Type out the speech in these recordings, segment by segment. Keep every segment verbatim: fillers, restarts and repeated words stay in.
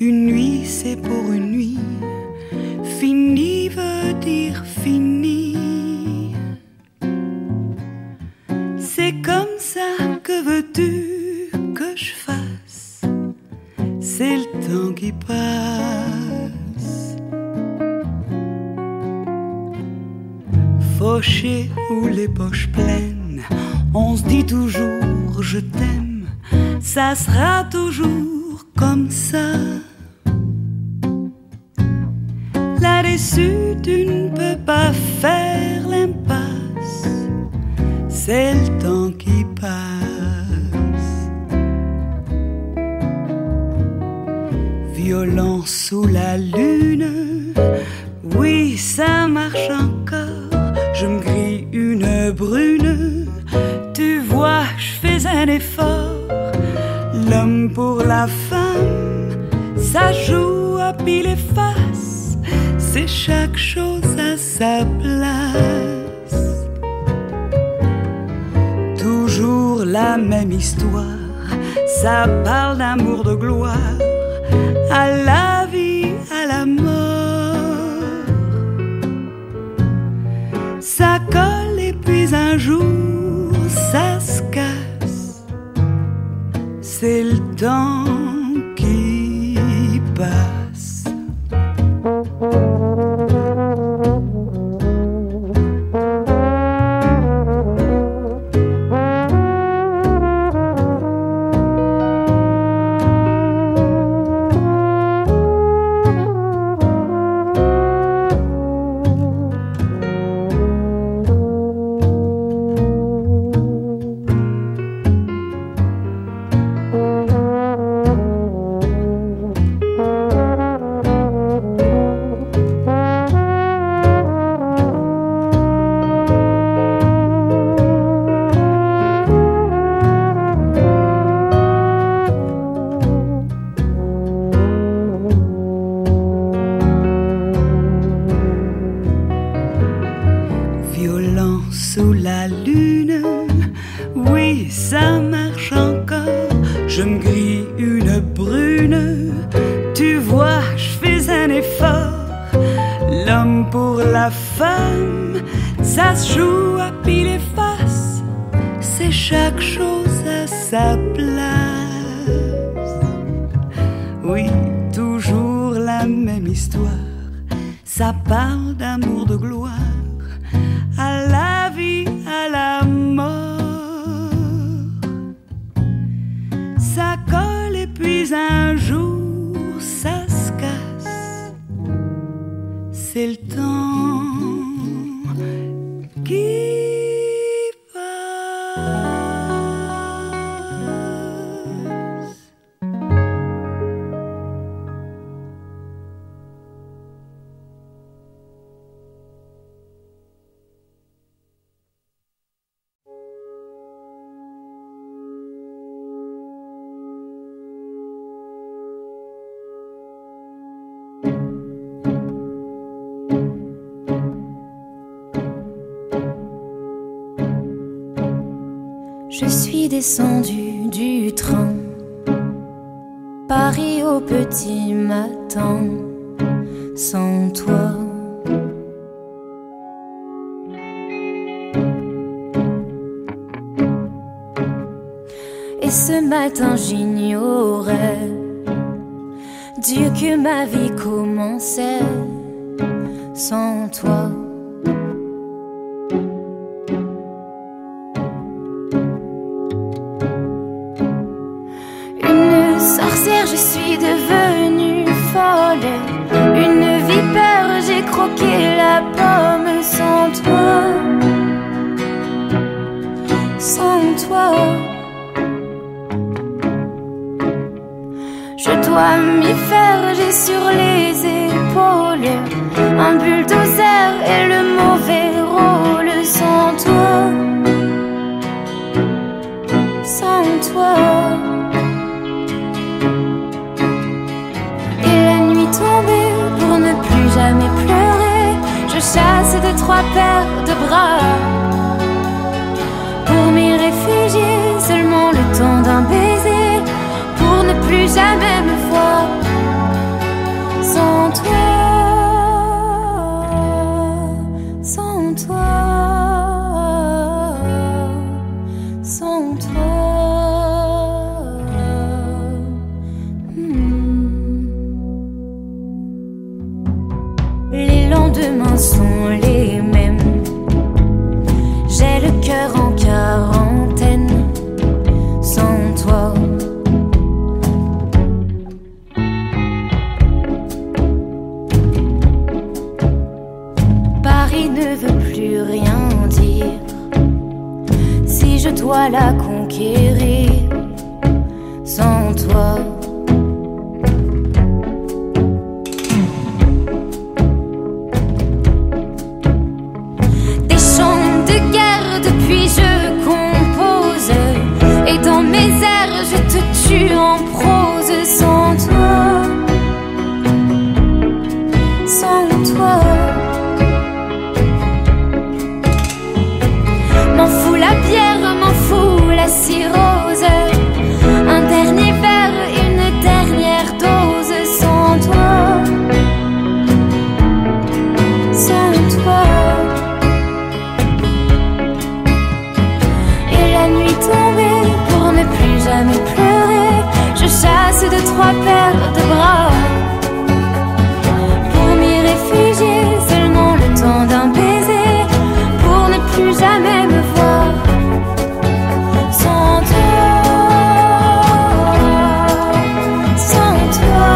Une nuit c'est pour une nuit, fini veut dire fini. C'est comme ça, que veux-tu que je fasse? C'est le temps qui passe. Fauché ou les poches pleines, on se dit toujours je t'aime, ça sera toujours comme ça. Là-dessus tu ne peux pas faire l'impasse, c'est le temps qui passe. Violent sous la lune, oui ça marche encore. Je me grille une brune, tu vois je fais un effort. L'homme pour la femme, ça joue à pile et face, c'est chaque chose à sa place. Toujours la même histoire, ça parle d'amour, de gloire, à la vie, à la mort. Ça colle et puis un jour ça se casse, c'est le temps qui passe. Sous la lune, oui ça marche encore. Je me grille une brune, tu vois je fais un effort. L'homme pour la femme, ça se joue à pile et face, c'est chaque chose à sa place. Oui, toujours la même histoire, ça parle d'amour, de gloire, à la vie, à la mort. Ça colle et puis un jour ça se casse, c'est le temps qui Je suis descendue du train, Paris au petit matin, sans toi. Et ce matin j'ignorais, Dieu, que ma vie commençait sans toi. Je suis devenue folle, une vipère, j'ai croqué la pomme sans toi, sans toi. Je dois m'y faire, j'ai sur les épaules un bulldozer et le mauvais rôle. Sans toi, sans toi. Tombée pour ne plus jamais pleurer, je chasse de trois paires de bras pour m'y réfugier, seulement le temps d'un baiser, pour ne plus jamais me voir besoins sont les mêmes. J'ai le cœur en quarantaine sans toi. Paris ne veut plus rien dire si je dois la conquérir sans toi. Des chants de guerre depuis je compose, et dans mes airs je te tue en prose sans toi, sans toi. M'en fous la bière, m'en fous la cirrhose, un dernier verre, une dernière dose sans toi, sans toi. Et la nuit tombée, pour ne plus jamais pleurer, je chasse de trois paires de bras pour m'y réfugier, seulement le temps d'un baiser, pour ne plus jamais me voir sans toi, sans toi,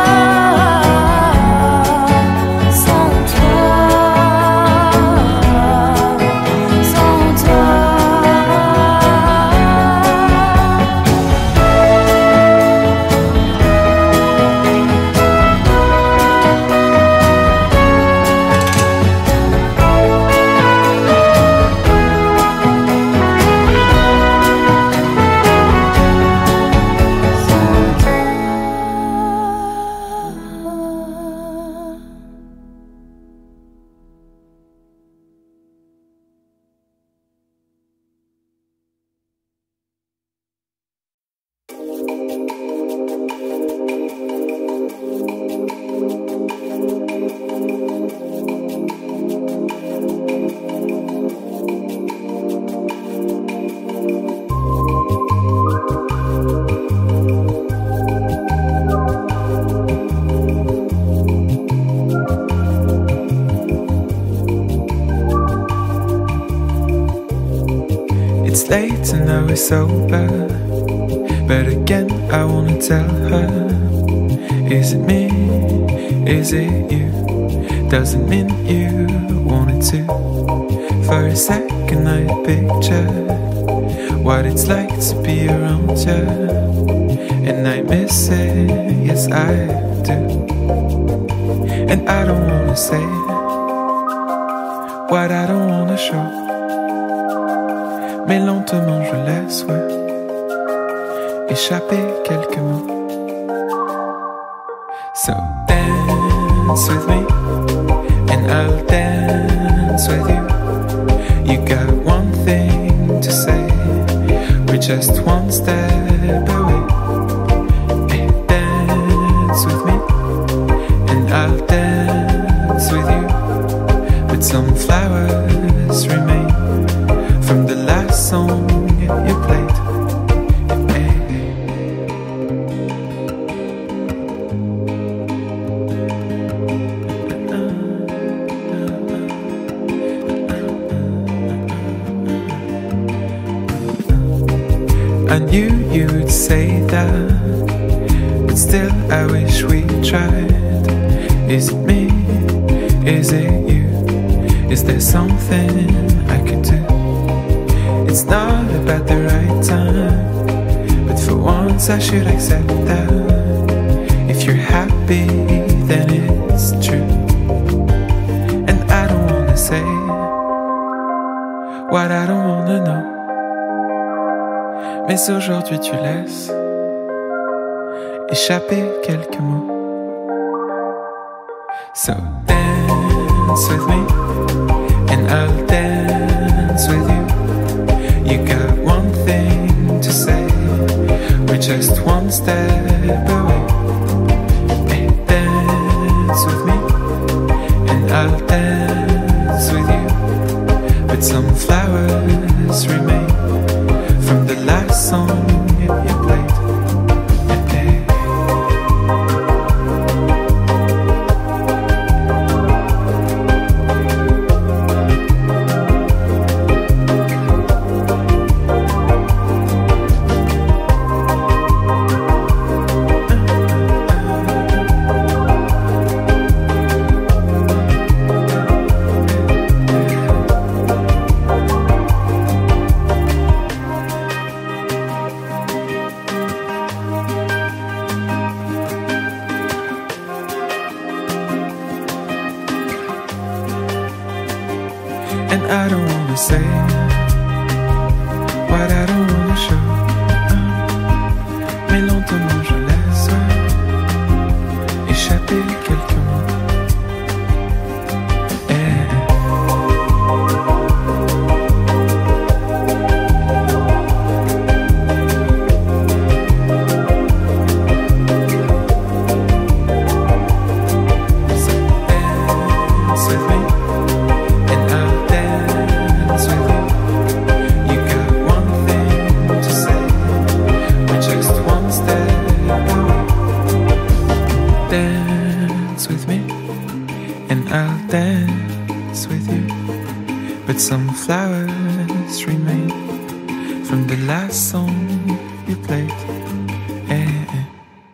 sans toi, sans toi. It's late and now we're sober, but again I wanna tell her, is it me, is it you? Doesn't mean you wanted to. For a second I pictured what it's like to be around you, and I miss it, yes I do. And I don't wanna say what I don't wanna show, mais lentement je laisse, ouais, échapper quelques mots. So dance with me, and I'll dance with you. You got one thing to say, we're just one step away. Hey, dance with me, and I'll dance with you. But some flowers remain from the last song you played. I knew you'd say that, but still I wish we tried. Is it me? Is it you? Is there something I could do? It's not about the right time, but for once I should accept that. If you're happy, then it's true. And I don't wanna say what I don't wanna know, mais aujourd'hui tu laisses échapper quelques mots. So dance with me, and I'll dance with you. You got one thing to say, we're just one step away. Hey, dance with me, and I'll dance with you. But some flowers remain from the last song you played. And I don't wanna say what I don't wanna show. Mais lentement je laisse échapper quelques mots. Some flowers remain from the last song you played. Eh, eh.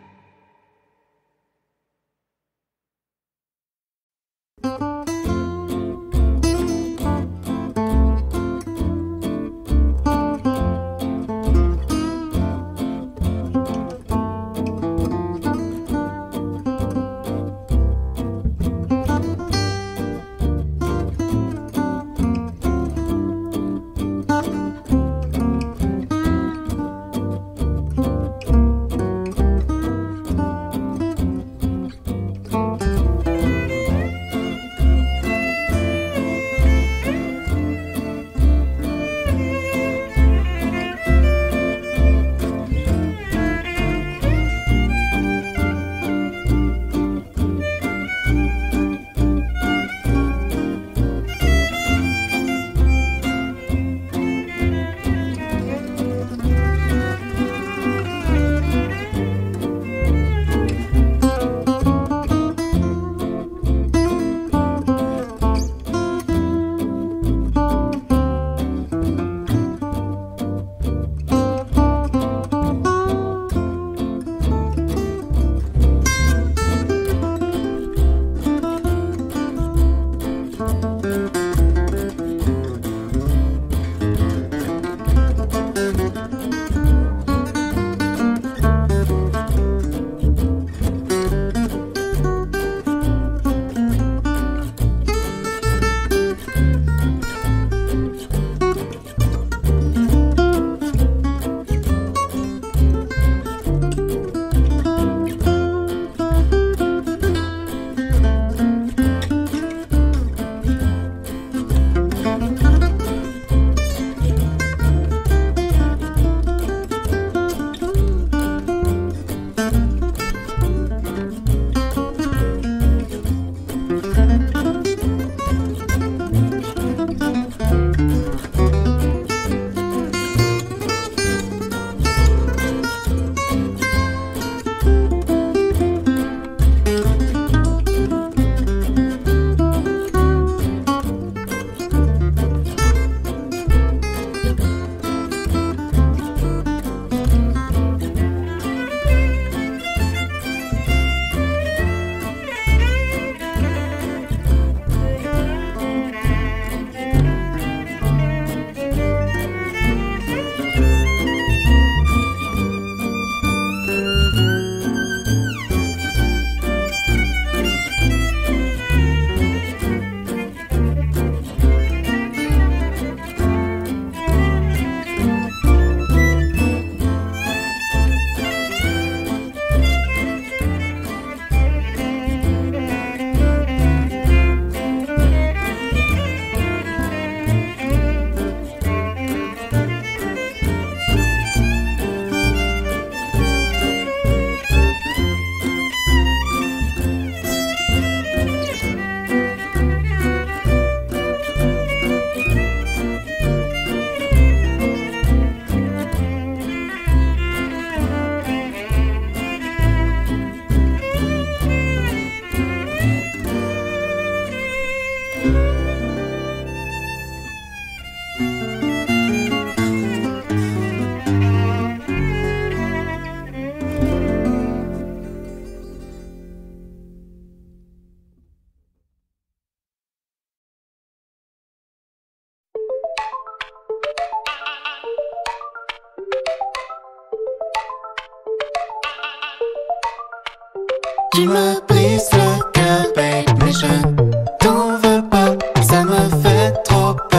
Tu me brises le cœur, babe, mais je t'en veux pas. Ça me fait trop peur.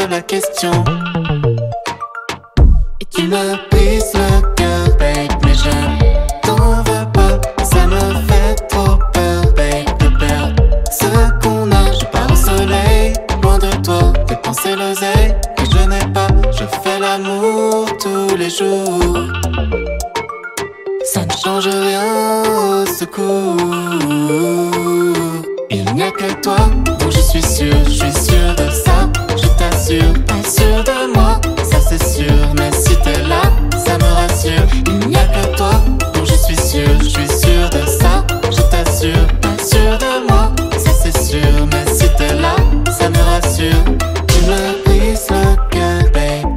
la question. Et tu me brises le cœur, babe, mais je t'en veux pas. Ça me fait trop peur, babe, de perdre ce qu'on a. Je pars au soleil, loin de toi, dépenser l'oseille que je n'ai pas. Je fais l'amour tous les jours. Ça ne change rien au secours. Il n'y a que toi, donc je suis sûr, je suis sûr de ça. Je t'assure, pas sûr de moi, ça c'est sûr. Mais si t'es là, ça me rassure. Il n'y a que toi, donc je suis sûr, je suis sûr de ça. Je t'assure, pas sûr de moi, ça c'est sûr. Mais si t'es là, ça me rassure. Tu me brises le cœur, babe.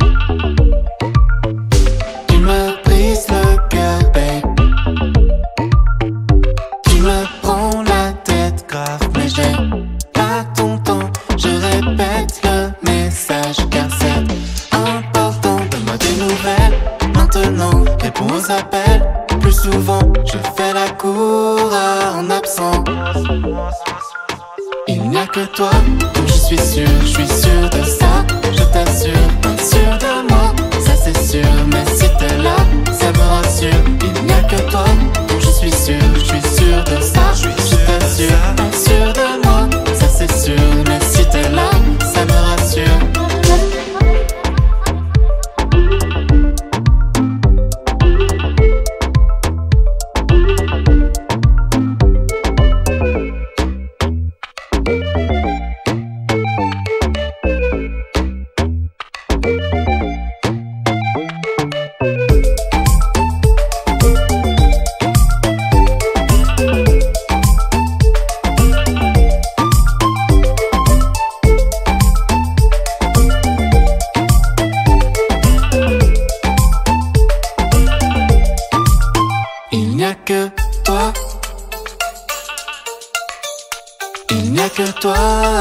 Tu me brises le cœur, babe. Tu me prends la tête grave, mais j'ai pas ton temps. Je répète le message car c'est important. Donne-moi des nouvelles maintenant, réponds aux appels plus souvent. Je fais la cour en absent. Il n'y a que toi, donc je suis sûr, je suis sûr de ça. Je t'assure, pas sûr de moi, ça c'est sûr. Mais si t'es là, ça me rassure. Il n'y a que toi, donc je suis sûr, je suis sûr de ça. Je t'assure, pas sûr de moi, ça c'est sûr. Mais si t'es là, ça me rassure. Il n'y a que toi. Il n'y a que toi.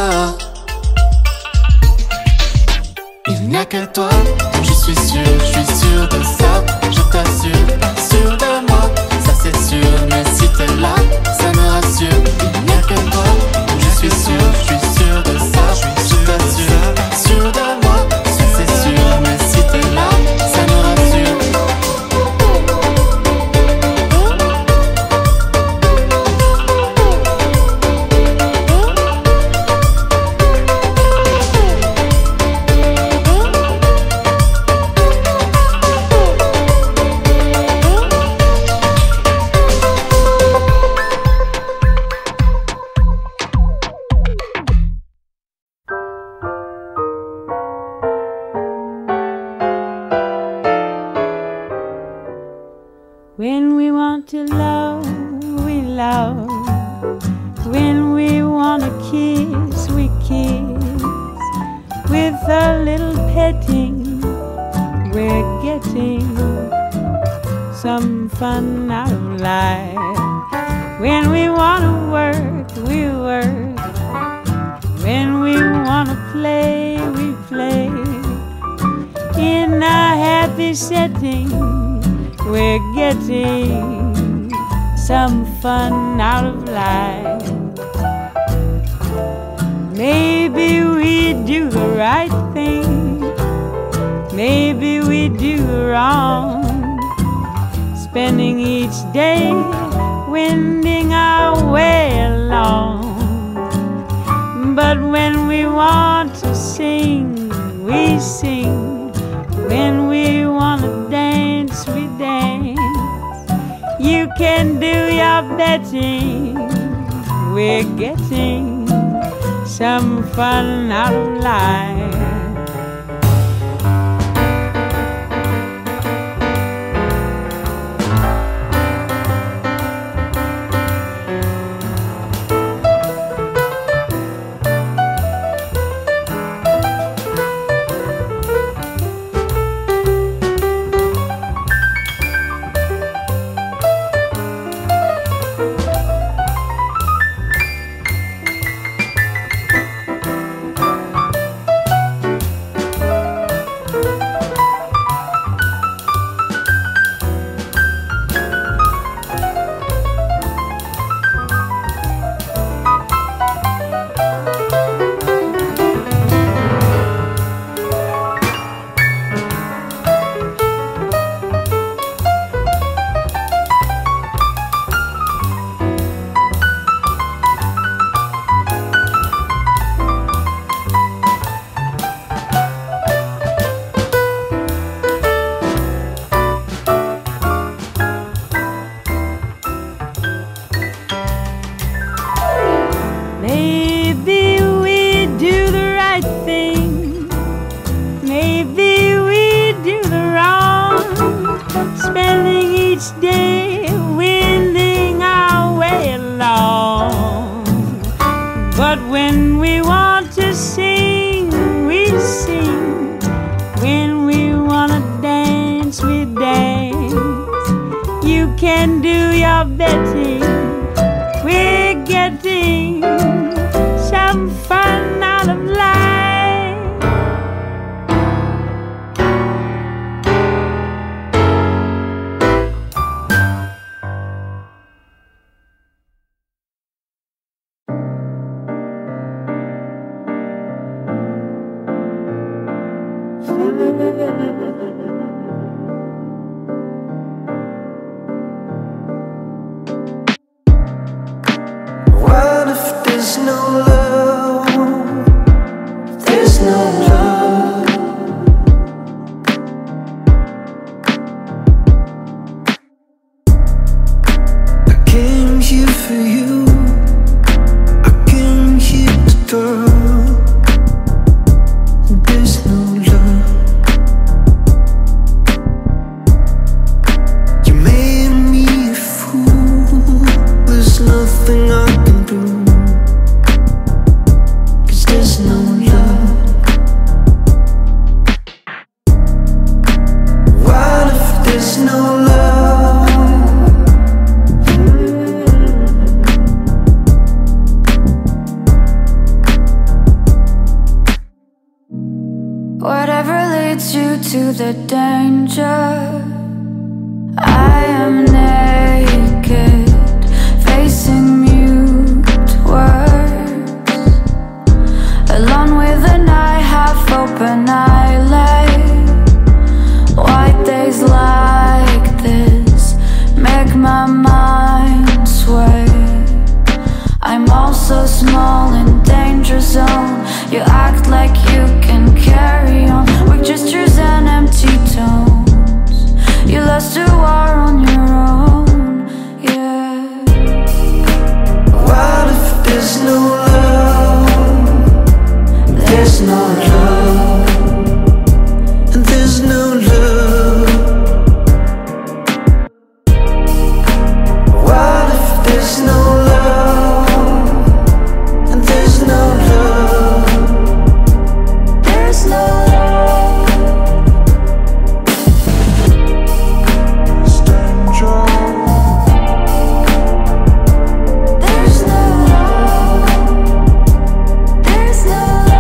Il n'y a que toi. Je suis sûr, je suis sûr de ça. Je t'assure, pas sûr de moi, ça c'est sûr. Mais si t'es là, ça me rassure. Il n'y a que toi. Je suis sûr, je suis sûr de ça. Je t'assure, pas sûr de moi, ça c'est sûr. Mais si t'es là, ça me rassure. When we want to love, we love. When we want to kiss, we kiss. With a little petting, we're getting some fun out of life. When we want to work, we work. When we want to play, we play. In a happy setting, we're getting some fun out of life. Maybe we do the right thing, maybe we do wrong, spending each day wending our way along. But when we want to sing, we sing. When we want to dance, we dance. You can do your betting. We're getting some fun out of life. maybe we do the wrong, spending each day winding our way along. But when we want to sing, we sing. When we wanna dance, we dance. You can do your betting, we're getting some fun out of life. What if there's no love? There's no love. I came here for you, I came here to throw. There's no love. You made me a fool. There's nothing I can do, 'cause there's no love. What if there's no love? Whatever leads you to the danger, I am naked, facing mute words, alone with the night, half open eyelid. White days like this make my mind sway. I'm also small in danger zone. You act like you can carry on with gestures and empty tones. You lost a war on your own, yeah. What if there's no love? There's no love. And there's no love. What if there's no love? And there's no love. There's no love. There's no love. There's no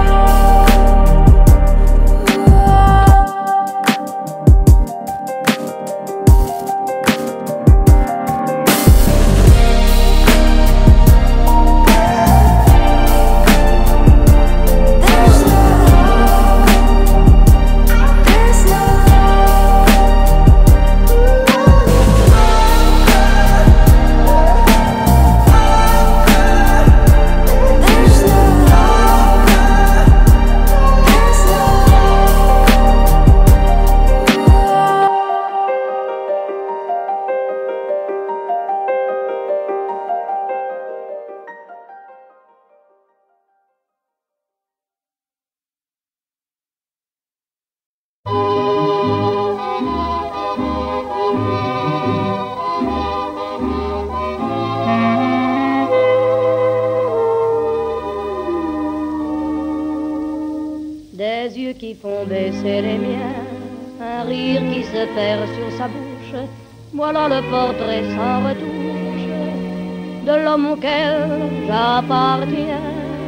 Des yeux qui font baisser les miens, un rire qui se perd sur sa bouche, voilà le portrait sans retouche de l'homme auquel j'appartiens.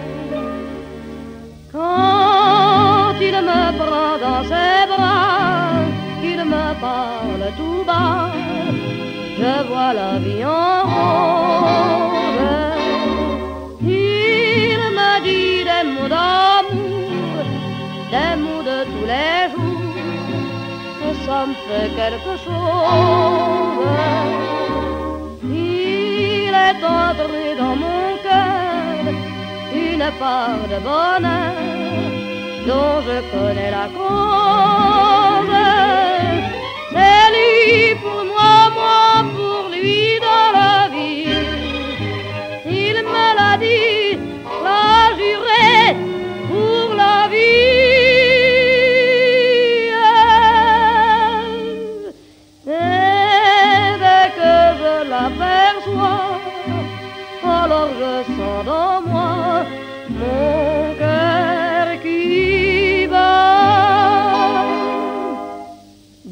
Quand il me prend dans ses bras, qu'il me parle tout bas, je vois la vie en rose. Il me dit des mots d'amour, des mots de tous les jours, et ça me fait quelque chose. Il est entré dans mon cœur une part de bonheur dont je connais la cause. C'est lui pour moi, moi pour lui dans la vie. Il me l'a dit, l'a juré pour la vie.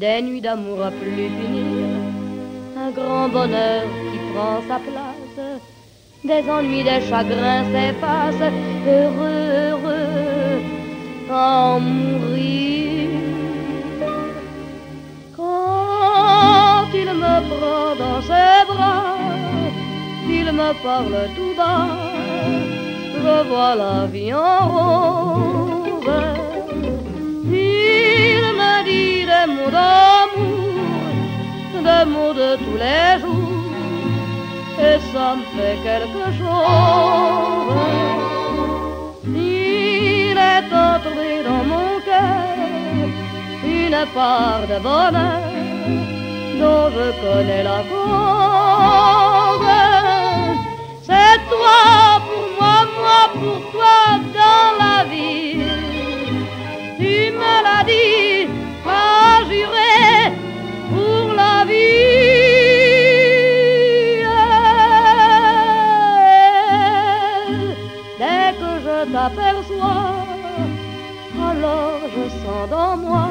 des nuits d'amour à plus finir, un grand bonheur qui prend sa place, des ennuis, des chagrins s'effacent, heureux, heureux, en mourir. Quand il me prend dans ses bras, il me parle tout bas, je vois la vie en rose. Il me dit des mots d'amour, des mots de tous les jours, et ça me fait quelque chose. Il est entré dans mon cœur une part de bonheur dont je connais la cause. C'est toi pour moi, moi pour toi dans la vie. Tu me l'as dit, pas juré pour la vie. Dès que je t'aperçois, alors je sens dans moi